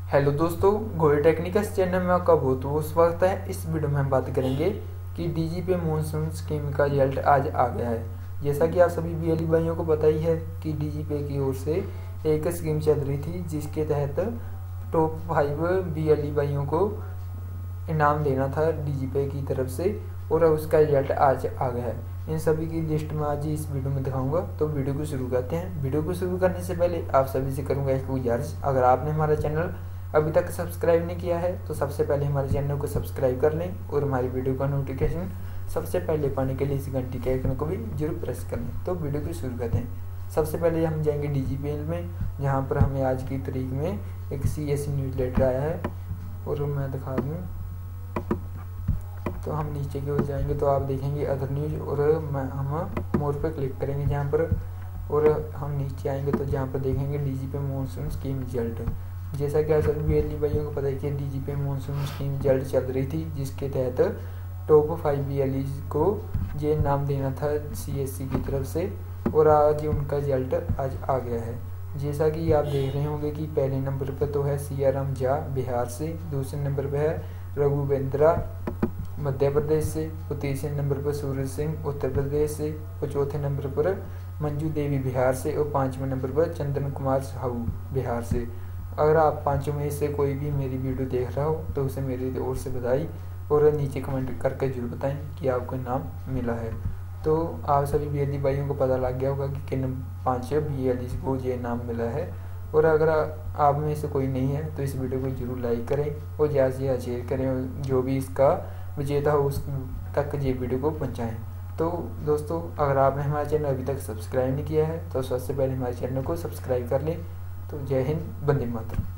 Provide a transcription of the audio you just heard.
Hello दोस्तों, Goyal technicals channel में आपका बहुत बहुत स्वागत है। इस वीडियो में हम बात करेंगे कि डीजीपे मानसून स्कीम का रिजल्ट आज आ गया है। जैसा कि आप सभी बीएलई भाइयों को पता ही है कि डीजीपे की ओर से एक स्कीम चल रही थी जिसके तहत टॉप 5 बीएलई भाइयों को इनाम देना था डीजीपे की तरफ से, और उसका रिजल्ट आज आ गया है। इन सभी की लिस्ट में आज इस वीडियो में दिखाऊंगा, तो वीडियो को शुरू करते हैं। वीडियो को शुरू करने से पहले आप सभी से करूंगा एक गुजारिश, अगर आपने हमारा चैनल अभी तक सब्सक्राइब नहीं किया है तो सबसे पहले हमारे चैनल को सब्सक्राइब कर लें और हमारी वीडियो का नोटिफिकेशन सबसे पहले पाने के लिए इस घंटी के आइकन को भी जरूर प्रेस कर लें। तो वीडियो को शुरू करते हैं। सबसे पहले हम जाएंगे डीजीपे में, जहाँ पर हमें आज की तारीख में एक सीएससी न्यूज़ लेटर आया है और मैं दिखा दूँ। तो हम नीचे की ओर जाएंगे तो आप देखेंगे अदर न्यूज़, और हम मोर पर क्लिक करेंगे जहाँ पर, और हम नीचे आएंगे तो जहाँ पर देखेंगे डीजीपे मानसून स्कीम रिजल्ट। जैसा कि आप सभी बीएलई भाइयों को पता है कि डीजीपे मानसून स्कीम रिजल्ट चल रही थी, जिसके तहत टॉप 5 बीएलई को ये नाम देना था सीएससी की तरफ से, और आज उनका रिजल्ट आज आ गया है। जैसा कि आप देख रहे होंगे कि पहले नंबर पर तो है सीआराम झा बिहार से, दूसरे नंबर पर है रघुवेंद्रा मध्य प्रदेश से, और तीसरे नंबर पर सूरज सिंह उत्तर प्रदेश से, और चौथे नंबर पर मंजू देवी बिहार से, और पाँचवें नंबर पर चंदन कुमार साहू बिहार से। अगर आप पाँचों में से कोई भी मेरी वीडियो देख रहा हो तो उसे मेरी ओर से बधाई, और नीचे कमेंट करके जरूर बताएं कि आपको इनाम मिला है। तो आप सभी बीएलई भाइयों को पता लग गया होगा कि किन 5 बीएलई को ये इनाम मिला है। और अगर आप में से कोई नहीं है तो इस वीडियो को जरूर लाइक करें और ज़्यादा से ज़्यादा शेयर करें, और जो भी इसका विजेता हो उस तक ये वीडियो को पहुँचाएँ। तो दोस्तों, अगर आपने हमारा चैनल अभी तक सब्सक्राइब नहीं किया है तो सबसे पहले हमारे चैनल को सब्सक्राइब कर लें। तो जय हिंद, वंदे मातरम।